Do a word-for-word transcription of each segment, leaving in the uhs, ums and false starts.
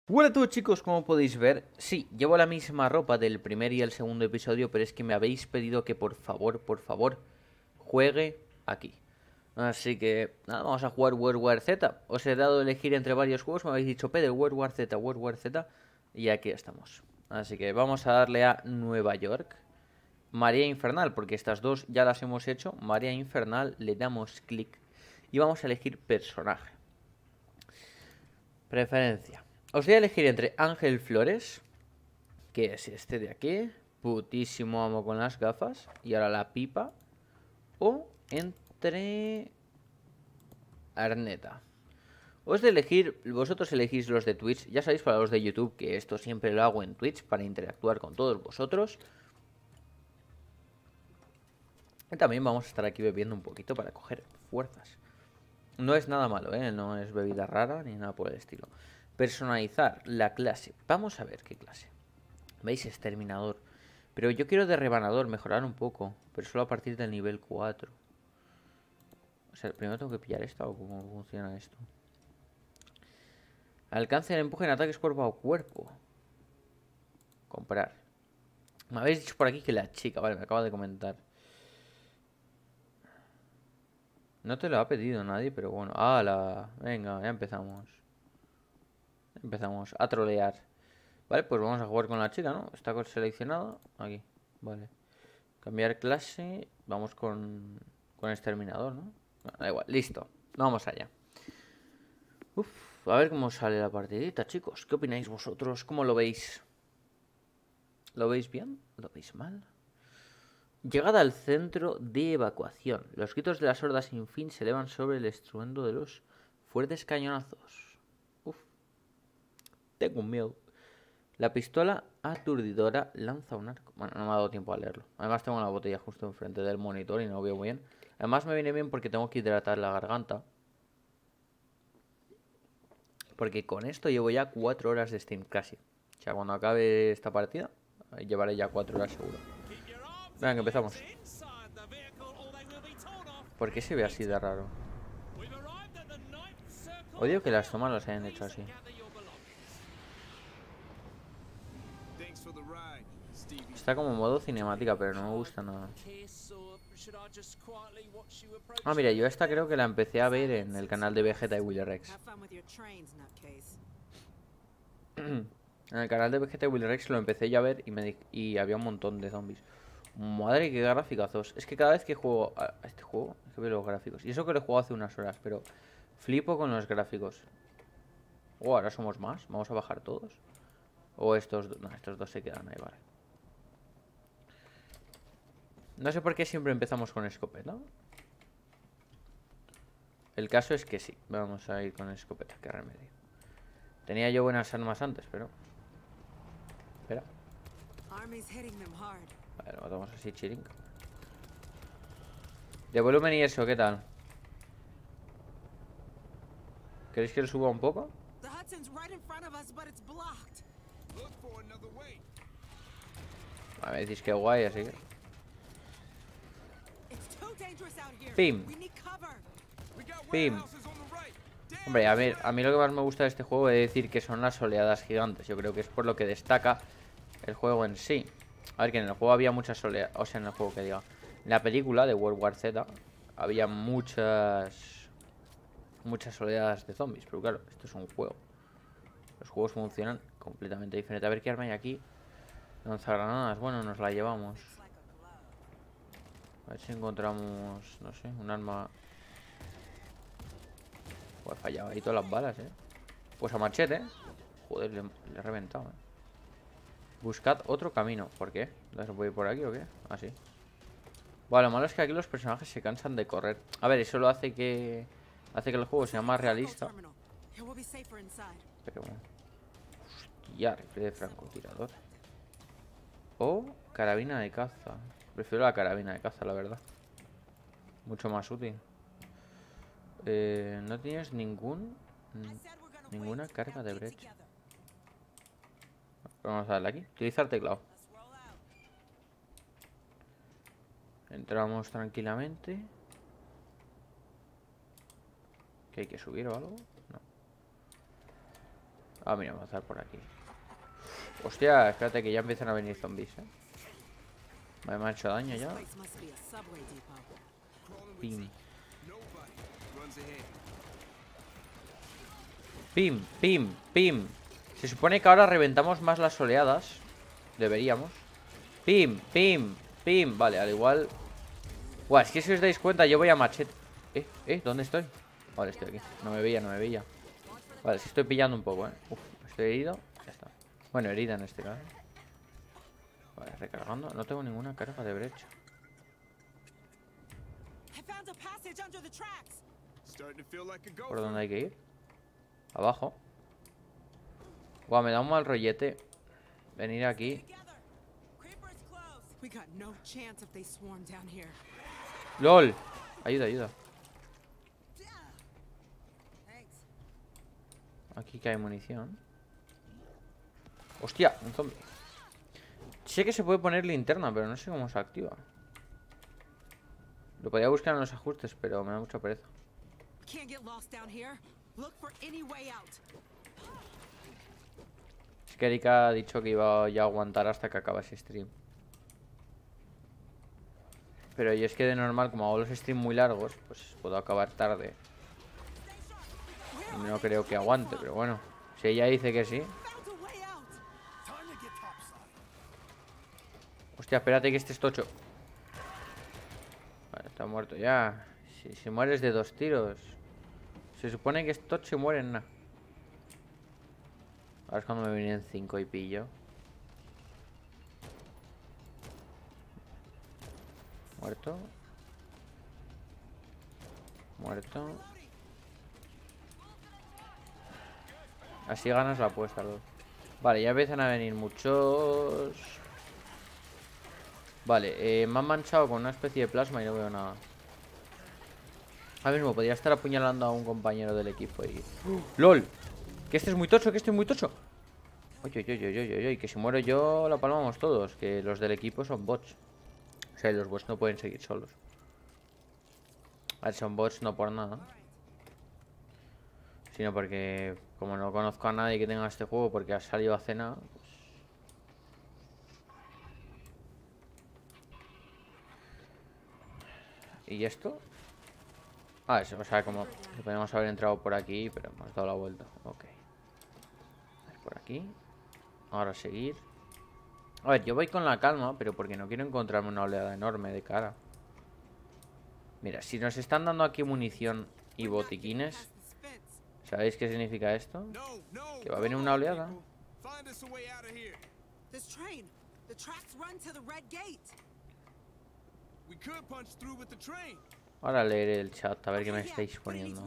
Hola a todos chicos, como podéis ver, sí, llevo la misma ropa del primer y el segundo episodio, pero es que me habéis pedido que por favor, por favor, juegue aquí. Así que, nada, vamos a jugar World War Z. Os he dado a elegir entre varios juegos, me habéis dicho, Pedro, World War Z, World War Z, y aquí estamos. Así que vamos a darle a Nueva York. María Infernal, porque estas dos ya las hemos hecho. María Infernal, le damos clic y vamos a elegir personaje. Preferencia. Os voy a elegir entre Ángel Flores, que es este de aquí, putísimo amo con las gafas, y ahora la pipa, o entre Arneta. Os de elegir, vosotros elegís los de Twitch, ya sabéis para los de YouTube que esto siempre lo hago en Twitch para interactuar con todos vosotros. Y también vamos a estar aquí bebiendo un poquito para coger fuerzas. No es nada malo, ¿eh? No es bebida rara ni nada por el estilo. Personalizar la clase. Vamos a ver qué clase. ¿Veis? Exterminador. Pero yo quiero de rebanador, mejorar un poco. Pero solo a partir del nivel cuatro. O sea, primero tengo que pillar esto o cómo funciona esto. Alcance el empuje en ataques cuerpo a cuerpo. Comprar. Me habéis dicho por aquí que la chica, vale, me acaba de comentar. No te lo ha pedido nadie, pero bueno. ¡Hala! Venga, ya empezamos. Empezamos a trolear. Vale, pues vamos a jugar con la chica, ¿no? Está seleccionado. Aquí, vale. Cambiar clase. Vamos con, con exterminador, ¿no? Bueno, da igual, listo. Vamos allá. Uf, a ver cómo sale la partidita, chicos. ¿Qué opináis vosotros? ¿Cómo lo veis? ¿Lo veis bien? ¿Lo veis mal? Llegada al centro de evacuación. Los gritos de las hordas sin fin se elevan sobre el estruendo de los fuertes cañonazos. Uf. Tengo un miedo. La pistola aturdidora lanza un arco. Bueno, no me ha dado tiempo a leerlo. Además tengo la botella justo enfrente del monitor y no lo veo muy bien. Además me viene bien porque tengo que hidratar la garganta. Porque con esto llevo ya cuatro horas de Steam casi. O sea, cuando acabe esta partida, llevaré ya cuatro horas seguro. Venga, que empezamos. ¿Por qué se ve así de raro? Odio que las tomas las hayan hecho así. Está como modo cinemática, pero no me gusta nada. Ah, mira, yo esta creo que la empecé a ver en el canal de Vegeta y Willy Rex. En el canal de Vegeta y Willy Rex lo empecé ya a ver y, me y había un montón de zombies. Madre, qué graficazos. Es que cada vez que juego a este juego, es que veo los gráficos. Y eso que lo he jugado hace unas horas, pero flipo con los gráficos. Oh, ahora somos más. Vamos a bajar todos. O estos dos. No, estos dos se quedan ahí, vale. No sé por qué siempre empezamos con escopeta. El caso es que sí. Vamos a ir con escopeta, qué remedio. Tenía yo buenas armas antes, pero... Espera. Vale, lo matamos así, chiring. De volumen y eso, ¿qué tal? ¿Queréis que lo suba un poco? A ver, decís que guay, así que... Pim. Pim. Hombre, a ver, a mí lo que más me gusta de este juego es decir que son las oleadas gigantes. Yo creo que es por lo que destaca el juego en sí. A ver, que en el juego había muchas oleadas. O sea, en el juego que diga. En la película de World War Z había muchas... Muchas oleadas de zombies. Pero claro, esto es un juego. Los juegos funcionan completamente diferente. A ver qué arma hay aquí. Lanzagranadas. Bueno, nos la llevamos. A ver si encontramos, no sé, un arma. Pues fallado ahí todas las balas, eh. Pues a machete. Joder, le, le he reventado, eh. Buscad otro camino. ¿Por qué? ¿Se puede ir por aquí o qué? Ah, sí. Bueno, lo malo es que aquí los personajes se cansan de correr. A ver, eso lo hace que... Hace que el juego sea más realista. Pero bueno. Hostia, rifle de francotirador. O carabina de caza. Prefiero la carabina de caza, la verdad. Mucho más útil. Eh, no tienes ningún... Ninguna carga de brecha. Vamos a darle aquí. Utilizar teclado. Entramos tranquilamente. ¿Que hay que subir o algo? No. Ah, mira, vamos a pasar por aquí. Hostia, espérate que ya empiezan a venir zombies, eh. Me ha hecho daño ya. Pim. Pim, pim, pim. Se supone que ahora reventamos más las oleadas. Deberíamos. Pim, pim, pim. Vale, al igual. Buah, es que si os dais cuenta, yo voy a machete. Eh, eh, ¿dónde estoy? Vale, estoy aquí. No me veía, no me veía. Vale, sí estoy pillando un poco, eh. Uf, estoy herido. Ya está. Bueno, herida en este caso. Vale, recargando. No tengo ninguna carga de brecha. ¿Por dónde hay que ir? Abajo. Guau, me da un mal rollete venir aquí. ¡Lol! Ayuda, ayuda. Aquí que hay munición. Hostia, un zombie. Sé que se puede poner linterna, pero no sé cómo se activa. Lo podía buscar en los ajustes, pero me da mucha pereza. Es que Erika ha dicho que iba ya a aguantar hasta que acabase stream. Pero yo es que de normal, como hago los streams muy largos, pues puedo acabar tarde. No creo que aguante, pero bueno. Si ella dice que sí. Hostia, espérate que este es tocho. Vale, está muerto ya. Si, si mueres de dos tiros. Se supone que es tocho y mueren nada. Ahora es cuando me vienen cinco y pillo. Muerto. Muerto. Así ganas la apuesta, Lord. Vale, ya empiezan a venir muchos. Vale, eh, me han manchado con una especie de plasma y no veo nada. Ahora mismo podría estar apuñalando a un compañero del equipo y... ¡Uh! ¡Lol! Que este es muy tocho, que este es muy tocho. Oye, oye, oye, oye, oye, que si muero yo la palmamos todos. Que los del equipo son bots. O sea, los bots no pueden seguir solos. A ver, son bots no por nada, sino porque como no conozco a nadie que tenga este juego porque ha salido a cena, pues... ¿Y esto? Ah, eso, o sea, como que podemos haber entrado por aquí, pero hemos dado la vuelta. Ok. A ver, por aquí. Ahora seguir. A ver, yo voy con la calma, pero porque no quiero encontrarme una oleada enorme de cara. Mira, si nos están dando aquí munición y botiquines, ¿sabéis qué significa esto? Que va a venir una oleada. Ahora leeré el chat a ver qué me estáis poniendo.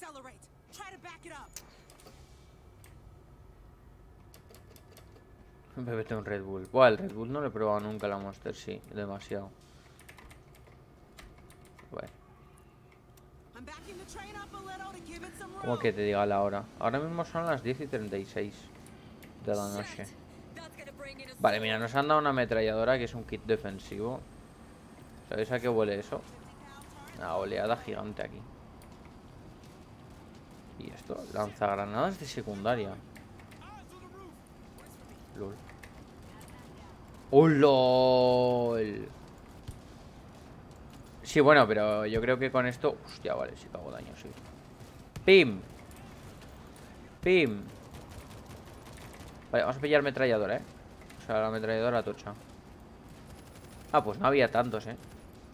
Bébete un Red Bull. Buah, el Red Bull no lo he probado nunca, la Monster sí, demasiado. Bueno. ¿Cómo que te diga la hora? Ahora mismo son las diez y treinta y seis de la noche. Vale, mira, nos han dado una ametralladora que es un kit defensivo. ¿Sabéis a qué huele eso? Una oleada gigante aquí. ¿Y esto? Lanzagranadas de secundaria. LOL. ¡Oh, LOL! Sí, bueno, pero yo creo que con esto... Hostia, vale, sí que hago daño, sí. ¡Pim! ¡Pim! Vale, vamos a pillar ametralladora, ¿eh? O sea, la ametralladora tocha. Ah, pues no había tantos, ¿eh?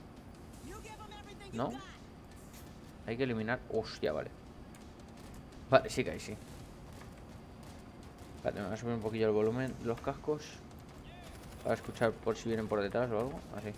¿No? Hay que eliminar... Hostia, vale. Vale, sí que hay, sí. Vale, me voy a subir un poquillo el volumen de los cascos para escuchar por si vienen por detrás o algo. Así.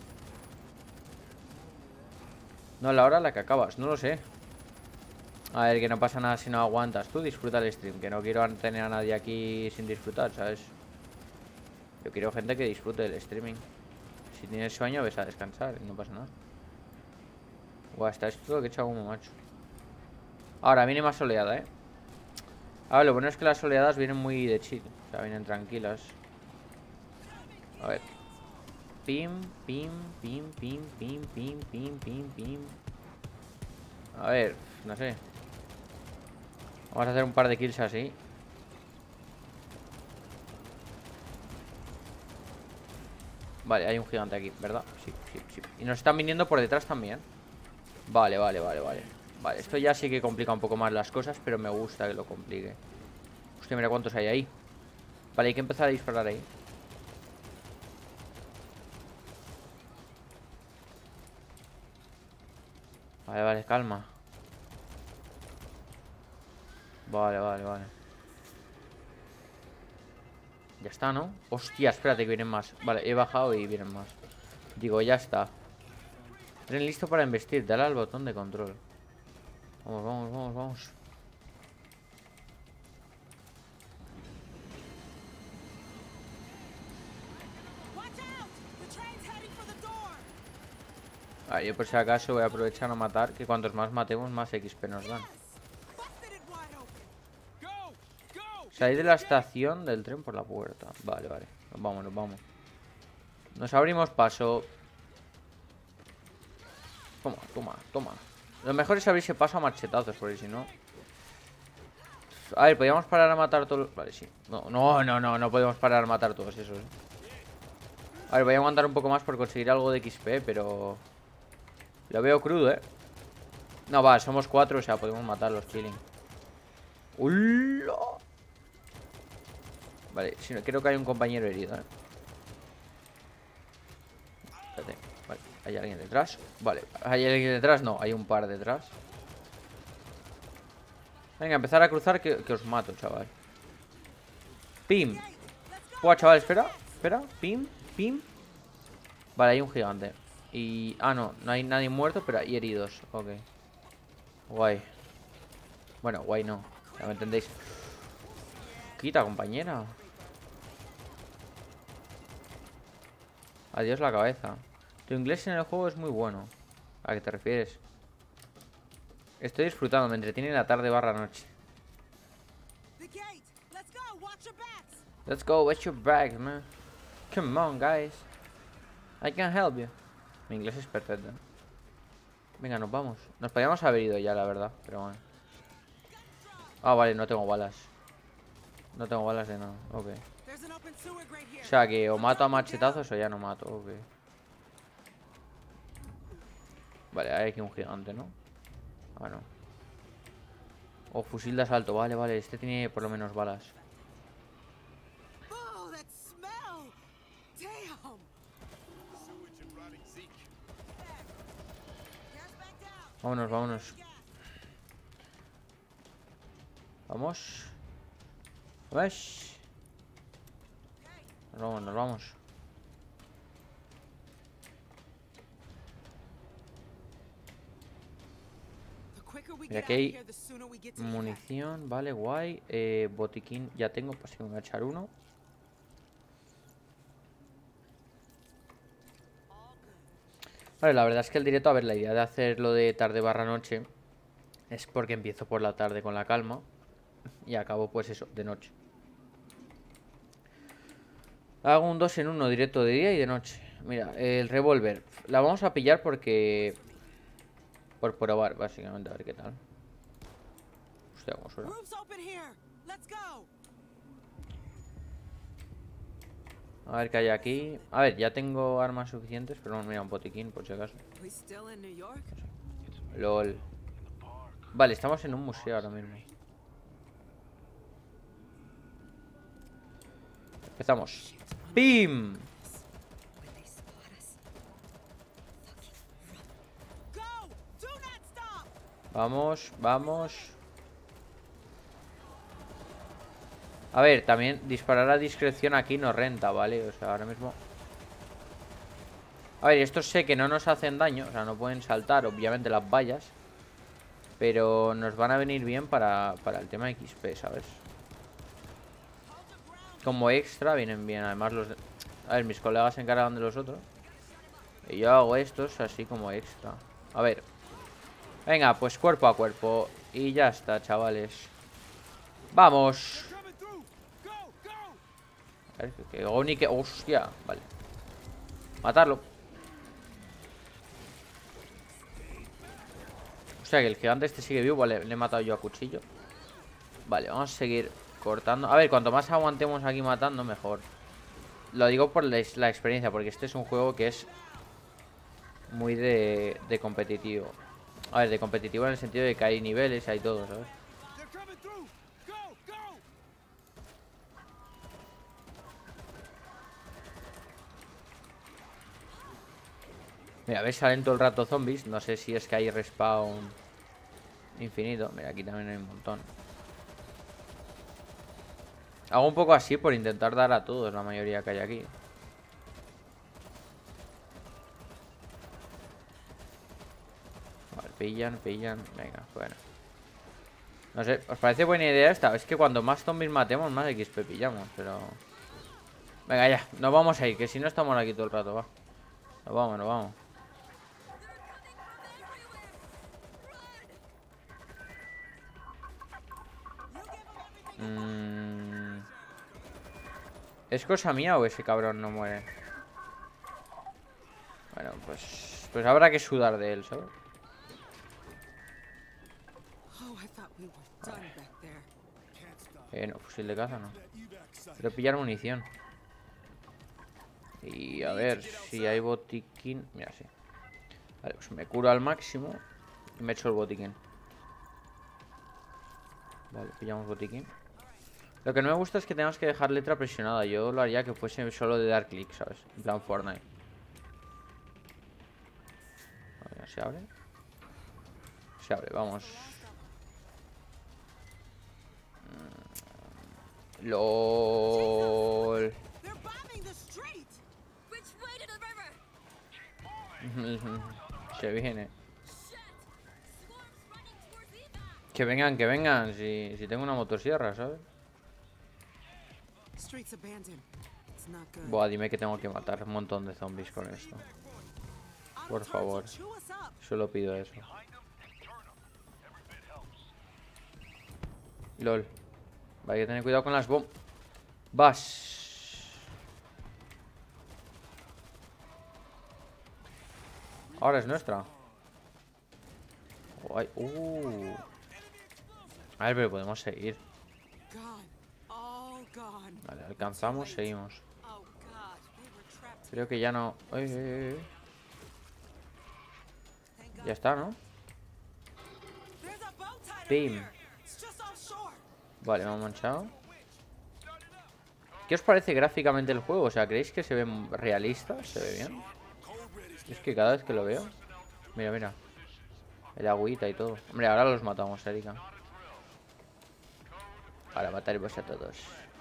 No, la hora a la que acabas, no lo sé. A ver, que no pasa nada si no aguantas. Tú disfruta el stream, que no quiero tener a nadie aquí sin disfrutar, ¿sabes? Yo quiero gente que disfrute del streaming. Si tienes sueño, ves a descansar y no pasa nada. Guau, está esto que he echado como macho. Ahora viene más oleada, ¿eh? A ver, lo bueno es que las oleadas vienen muy de chill. O sea, vienen tranquilas. A ver. Pim, pim, pim, pim, pim, pim, pim, pim, pim. A ver, no sé. Vamos a hacer un par de kills así. Vale, hay un gigante aquí, ¿verdad? Sí, sí, sí. Y nos están viniendo por detrás también. Vale, vale, vale, vale. Vale, esto ya sí que complica un poco más las cosas, pero me gusta que lo complique. Hostia, mira cuántos hay ahí. Vale, hay que empezar a disparar ahí. Vale, vale, calma. Vale, vale, vale. Ya está, ¿no? Hostia, espérate que vienen más. Vale, he bajado y vienen más. Digo, ya está. Tren listo para investir. Dale al botón de control. Vamos, vamos, vamos, vamos. Ah, yo por si acaso voy a aprovechar a matar. Que cuantos más matemos, más X P nos dan. Salir de la estación del tren por la puerta. Vale, vale. Nos vamos, nos vamos. Nos abrimos paso. Toma, toma, toma. Lo mejor es abrirse paso a machetazos, porque si no... A ver, podríamos parar a matar todos... Vale, sí. No, no, no, no, no podemos parar a matar todos esos. A ver, voy a aguantar un poco más por conseguir algo de X P, pero... Lo veo crudo, ¿eh? No, va, somos cuatro, o sea, podemos matarlos, chilling. ¡Ulla! Vale, si no, creo que hay un compañero herido, ¿eh? Espérate, vale, ¿hay alguien detrás? Vale, ¿hay alguien detrás? No, hay un par detrás. Venga, empezar a cruzar que, que os mato, chaval. Pim. Buah, chaval, espera, espera, pim, pim. Vale, hay un gigante. Y... Ah, no, no hay nadie muerto, pero hay heridos. Ok. Guay. Bueno, guay no, ya me entendéis. Quita, compañera. Adiós la cabeza. Tu inglés en el juego es muy bueno. ¿A qué te refieres? Estoy disfrutando, me entretiene la tarde barra noche. Let's go, watch your bags, man. Come on, guys. I can help you. Mi inglés es perfecto. Venga, nos vamos. Nos podríamos haber ido ya, la verdad, pero bueno. Ah, vale, no tengo balas. No tengo balas de nada, ok. O sea que o mato a machetazos o ya no mato, ok. Vale, hay aquí un gigante, ¿no? Ah, no. O fusil de asalto, vale, vale. Este tiene por lo menos balas. Vámonos, vámonos. Vamos. Vamos. Nos vamos, nos vamos. Mira, aquí hay munición, vale, guay. eh, Botiquín ya tengo, pues si me voy a echar uno. Vale, la verdad es que el directo, a ver, la idea de hacerlo de tarde barra noche es porque empiezo por la tarde con la calma y acabo pues eso, de noche. Hago un dos en uno, directo de día y de noche. Mira, el revólver la vamos a pillar porque... Por probar, básicamente, a ver qué tal. Hostia, cómo suena. A ver qué hay aquí. A ver, ya tengo armas suficientes, pero no, mira, un botiquín, por si acaso. LOL. Vale, estamos en un museo ahora mismo. Empezamos. ¡Pim! Vamos, vamos. A ver, también disparar a discreción aquí no renta, ¿vale? O sea, ahora mismo... A ver, estos sé que no nos hacen daño. O sea, no pueden saltar, obviamente, las vallas. Pero nos van a venir bien para, para el tema de X P, ¿sabes? Como extra vienen bien. Además, los... De... A ver, mis colegas se encargan de los otros. Y yo hago estos así como extra. A ver. Venga, pues cuerpo a cuerpo. Y ya está, chavales. ¡Vamos! A ver, que Goni que... ¡Hostia! Vale. Matarlo. O sea, que el gigante este sigue vivo. Vale, le he matado yo a cuchillo. Vale, vamos a seguir cortando. A ver, cuanto más aguantemos aquí matando, mejor. Lo digo por la, la experiencia, porque este es un juego que es muy de, de competitivo. A ver, de competitivo en el sentido de que hay niveles, hay todo, ¿sabes? Mira, ves, salen todo el rato zombies. No sé si es que hay respawn infinito. Mira, aquí también hay un montón. Hago un poco así por intentar dar a todos la mayoría que hay aquí. Vale, pillan, pillan. Venga, bueno. No sé, ¿os parece buena idea esta? Es que cuando más zombies matemos, más X P pillamos, pero... Venga, ya, nos vamos a ir, que si no estamos aquí todo el rato, va. Nos vamos, nos vamos. Mm... ¿Es cosa mía o ese cabrón no muere? Bueno, pues... Pues habrá que sudar de él, ¿sabes? Eh, no, fusil de caza no. Pero pillar munición. Y a ver si hay botiquín. Mira, sí. Vale, pues me curo al máximo y me echo el botiquín. Vale, pillamos botiquín. Lo que no me gusta es que tenemos que dejar letra presionada. Yo lo haría que fuese solo de dar clic, ¿sabes? En plan Fortnite. Vale, ya se abre. Se abre, vamos. LOL. Se viene. Que vengan, que vengan. Si, si tengo una motosierra, ¿sabes? Buah, dime que tengo que matar un montón de zombies con esto. Por favor. Solo pido eso. LOL. Vale, hay que tener cuidado con las bombas. Vas. Ahora es nuestra. Guay. Uh. A ver, pero podemos seguir. Vale, alcanzamos, seguimos. Creo que ya no... Ay, ay, ay. Ya está, ¿no? Pim. Vale, me han manchado. ¿Qué os parece gráficamente el juego? O sea, ¿creéis que se ve realista? ¿Se ve bien? Es que cada vez que lo veo... Mira, mira. El agüita y todo. Hombre, ahora los matamos, Erika. Para matarlos a todos.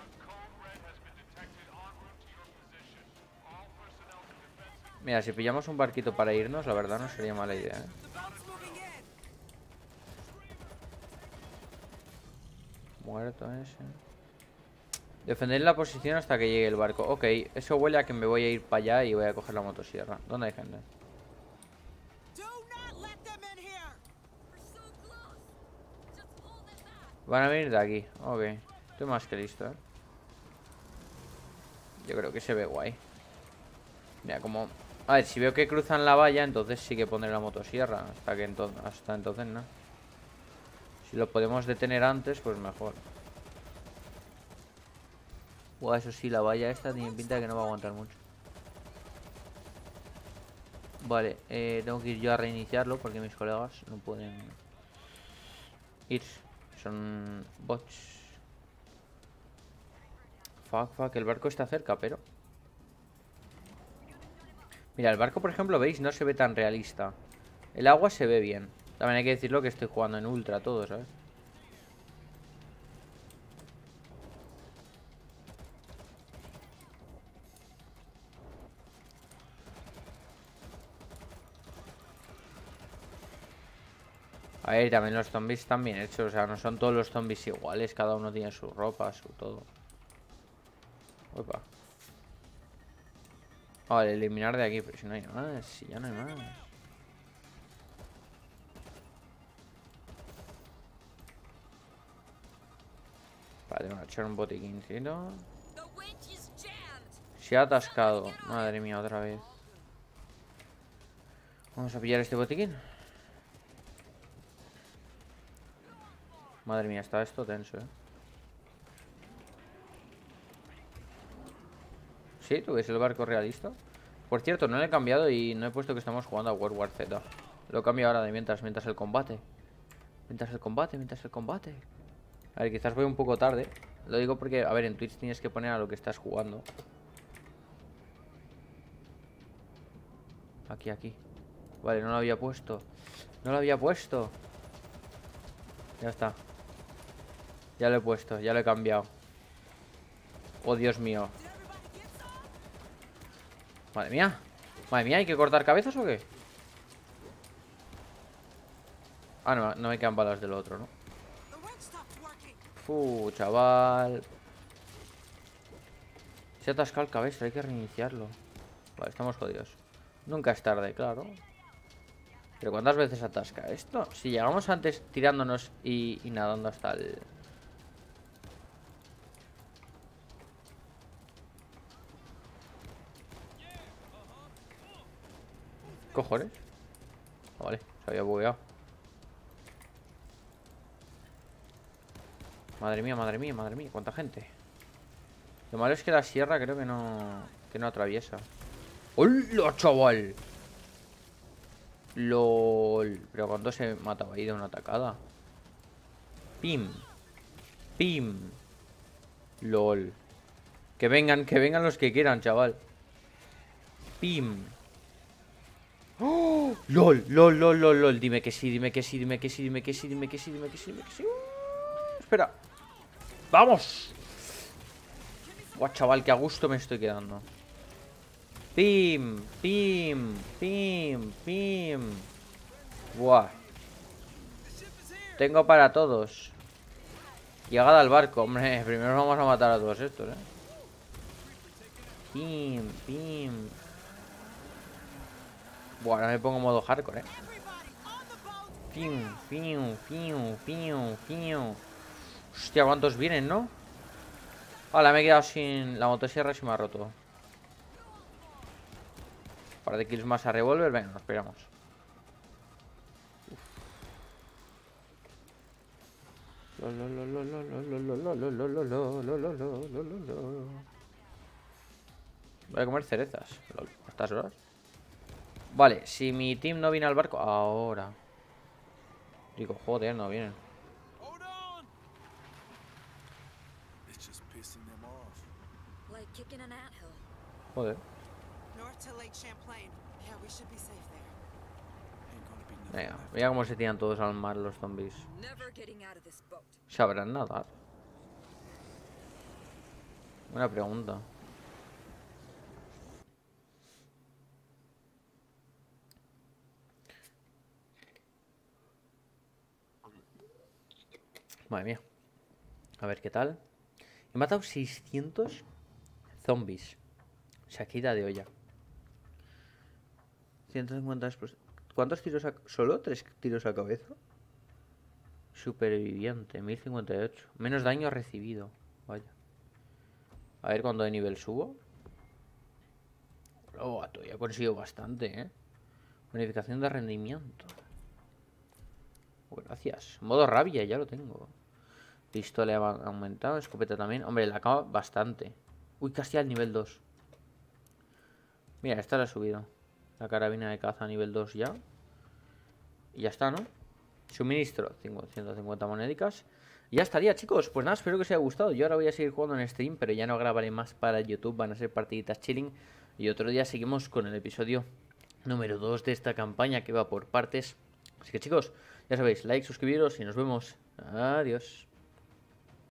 Mira, si pillamos un barquito para irnos, la verdad no sería mala idea, ¿eh? Muerto ese. Defender la posición hasta que llegue el barco. Ok, eso huele a que me voy a ir para allá y voy a coger la motosierra. ¿Dónde hay gente? Van a venir de aquí. Ok, estoy más que listo, ¿eh? Yo creo que se ve guay. Mira, como... A ver, si veo que cruzan la valla, entonces sí que pondré la motosierra. Hasta que entonces, hasta entonces no. Si lo podemos detener antes, pues mejor. Buah, eso sí, la valla esta tiene pinta de que no va a aguantar mucho. Vale, eh, tengo que ir yo a reiniciarlo porque mis colegas no pueden ir. Son bots. Fuck, fuck, el barco está cerca, pero... Mira, el barco, por ejemplo, ¿veis? No se ve tan realista. El agua se ve bien. También hay que decirlo que estoy jugando en ultra todo, ¿sabes? A ver, también los zombies están bien hechos. O sea, no son todos los zombies iguales. Cada uno tiene su ropa, su todo. Opa. Vale, eliminar de aquí. Pero si no hay más. Si ya no hay más. Vale, tengo que echar un botiquincito. Se ha atascado. Madre mía, otra vez. Vamos a pillar este botiquín. Madre mía, está esto tenso, eh. Sí, tuviese el barco realista. Por cierto, no lo he cambiado y no he puesto que estamos jugando a World War Z. Lo cambio ahora de mientras, mientras el combate. Mientras el combate, mientras el combate. A ver, quizás voy un poco tarde. Lo digo porque, a ver, en Twitch tienes que poner a lo que estás jugando. Aquí, aquí. Vale, no lo había puesto. No lo había puesto. Ya está. Ya lo he puesto, ya lo he cambiado. Oh, Dios mío. Madre mía. Madre mía, ¿hay que cortar cabezas o qué? Ah, no, no me quedan balas del otro, ¿no? Fu, chaval. Se ha atascado el cabeza, hay que reiniciarlo. Vale, estamos jodidos. Nunca es tarde, claro. Pero ¿cuántas veces atasca esto? Si llegamos antes tirándonos y, y nadando hasta el... ¿Cojones? Oh, vale, se había bugueado. Madre mía, madre mía, madre mía, cuánta gente. Lo malo es que la sierra creo que no... Que no atraviesa. ¡Hola, chaval! LOL. Pero ¿cuánto se mataba ahí de una atacada? Pim. Pim. LOL. Que vengan, que vengan los que quieran, chaval. Pim. ¡Oh! LOL, LOL, LOL, LOL, LOL. Dime que sí, dime que sí, dime que sí, dime que sí, dime que sí, dime que sí, dime que sí. Uh, espera. ¡Vamos! Buah, chaval, que a gusto me estoy quedando. Pim, pim, pim, pim. Buah. Tengo para todos. Llegada al barco, hombre. Primero vamos a matar a todos estos, eh. Pim, pim. Buah, ahora me pongo modo hardcore, eh. Pim, pim, pim, pim, pim. Hostia, ¿cuántos vienen, no? Hola, me he quedado sin... La motosierra se me ha roto. Un par de kills más a revólver. Venga, nos esperamos. Voy a comer cerezas. ¿A estas horas? Vale, si mi team no viene al barco... Ahora. Digo, joder, no vienen. Joder. Venga, mira cómo se tiran todos al mar los zombies. ¿Sabrán nadar? Buena pregunta. Madre mía. A ver qué tal. He matado seiscientos zombies. Saquida de olla. ciento cincuenta explosivos. ¿Cuántos tiros a... ¿Solo tres tiros a cabeza? Superviviente, mil cincuenta y ocho. Menos daño recibido. Vaya. A ver cuándo de nivel subo. Oh, todavía he conseguido bastante, ¿eh? Bonificación de rendimiento. Oh, gracias. Modo rabia, ya lo tengo. Pistola ha aumentado. Escopeta también. Hombre, la acaba bastante. Uy, casi al nivel dos. Mira, esta la he subido. La carabina de caza a nivel dos ya. Y ya está, ¿no? Suministro, ciento cincuenta monédicas. Y ya estaría, chicos. Pues nada, espero que os haya gustado. Yo ahora voy a seguir jugando en stream, pero ya no grabaré más para YouTube. Van a ser partiditas chilling. Y otro día seguimos con el episodio número dos de esta campaña que va por partes. Así que, chicos, ya sabéis, like, suscribiros y nos vemos. Adiós.